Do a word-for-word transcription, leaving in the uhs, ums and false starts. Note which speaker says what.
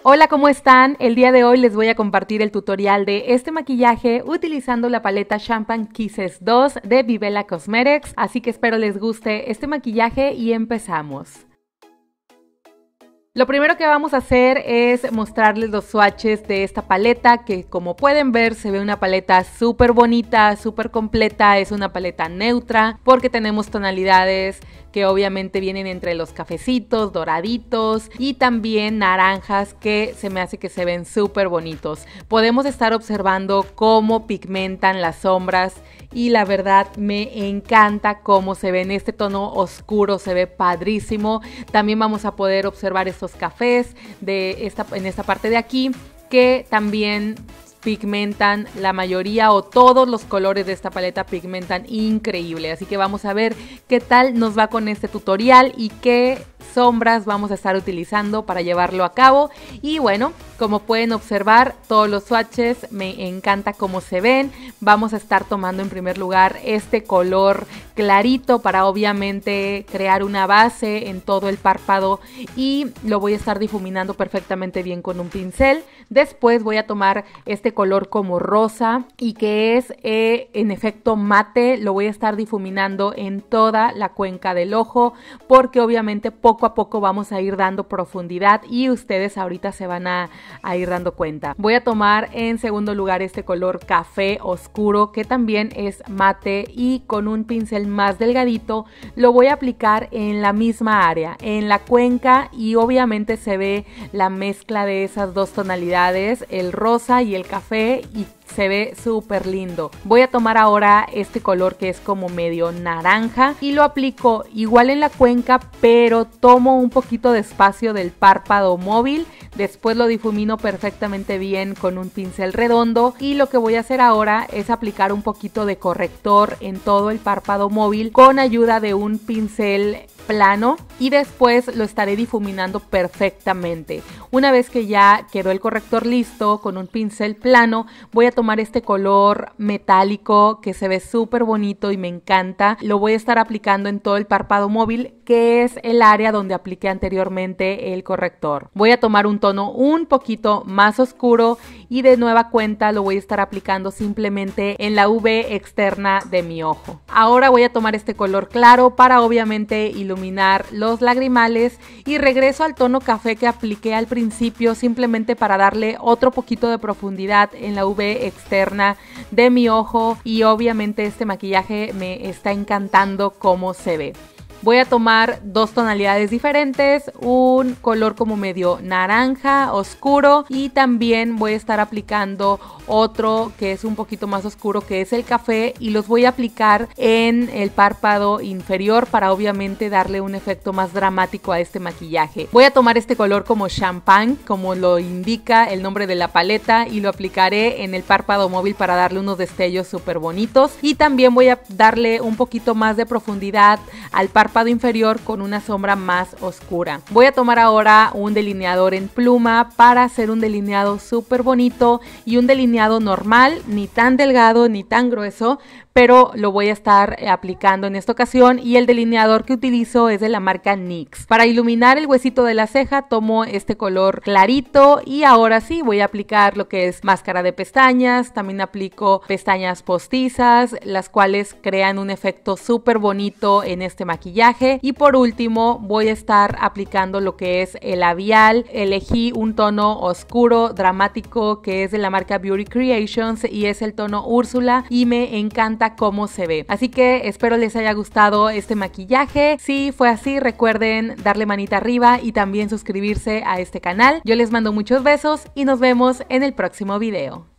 Speaker 1: Hola, ¿cómo están? El día de hoy les voy a compartir el tutorial de este maquillaje utilizando la paleta Champagne Kisses dos de Vivela Cosmetics, así que espero les guste este maquillaje y empezamos. Lo primero que vamos a hacer es mostrarles los swatches de esta paleta, que como pueden ver se ve una paleta súper bonita, súper completa, es una paleta neutra porque tenemos tonalidades que obviamente vienen entre los cafecitos, doraditos y también naranjas que se me hace que se ven súper bonitos. Podemos estar observando cómo pigmentan las sombras y la verdad me encanta cómo se ve en este tono oscuro, se ve padrísimo. También vamos a poder observar estos cafés de esta, en esta parte de aquí que también pigmentan la mayoría o todos los colores de esta paleta pigmentan increíble, así que vamos a ver qué tal nos va con este tutorial y qué sombras vamos a estar utilizando para llevarlo a cabo. Y bueno, como pueden observar, todos los swatches me encanta cómo se ven. Vamos a estar tomando en primer lugar este color clarito para obviamente crear una base en todo el párpado y lo voy a estar difuminando perfectamente bien con un pincel. Después voy a tomar este color como rosa y que es eh, en efecto mate, lo voy a estar difuminando en toda la cuenca del ojo porque obviamente poco a poco vamos a ir dando profundidad y ustedes ahorita se van a, a ir dando cuenta. Voy a tomar en segundo lugar este color café oscuro que también es mate y con un pincel más delgadito lo voy a aplicar en la misma área, en la cuenca, y obviamente se ve la mezcla de esas dos tonalidades, el rosa y el café, y se ve súper lindo. Voy a tomar ahora este color que es como medio naranja y lo aplico igual en la cuenca, pero tomo un poquito de espacio del párpado móvil. Después lo difumino perfectamente bien con un pincel redondo y lo que voy a hacer ahora es aplicar un poquito de corrector en todo el párpado móvil con ayuda de un pincel plano y después lo estaré difuminando perfectamente. Una vez que ya quedó el corrector listo con un pincel plano, voy a tomar este color metálico que se ve súper bonito y me encanta. Lo voy a estar aplicando en todo el párpado móvil, que es el área donde apliqué anteriormente el corrector. Voy a tomar un tono un poquito más oscuro y de nueva cuenta lo voy a estar aplicando simplemente en la V externa de mi ojo. Ahora voy a tomar este color claro para obviamente iluminar los lagrimales y regreso al tono café que apliqué al principio simplemente para darle otro poquito de profundidad en la V externa de mi ojo, y obviamente este maquillaje me está encantando cómo se ve. Voy a tomar dos tonalidades diferentes, un color como medio naranja oscuro y también voy a estar aplicando otro que es un poquito más oscuro, que es el café, y los voy a aplicar en el párpado inferior para obviamente darle un efecto más dramático a este maquillaje. Voy a tomar este color como champagne, como lo indica el nombre de la paleta, y lo aplicaré en el párpado móvil para darle unos destellos súper bonitos, y también voy a darle un poquito más de profundidad al párpado inferior con una sombra más oscura. Voy a tomar ahora un delineador en pluma para hacer un delineado súper bonito y un delineado normal, ni tan delgado ni tan grueso, pero lo voy a estar aplicando en esta ocasión, y el delineador que utilizo es de la marca NYX. Para iluminar el huesito de la ceja tomo este color clarito y ahora sí voy a aplicar lo que es máscara de pestañas. También aplico pestañas postizas, las cuales crean un efecto súper bonito en este maquillaje, y por último voy a estar aplicando lo que es el labial. Elegí un tono oscuro dramático que es de la marca Beauty Creations y es el tono Úrsula, y me encanta cómo se ve. Así que espero les haya gustado este maquillaje. Si fue así, recuerden darle manita arriba y también suscribirse a este canal. Yo les mando muchos besos y nos vemos en el próximo video.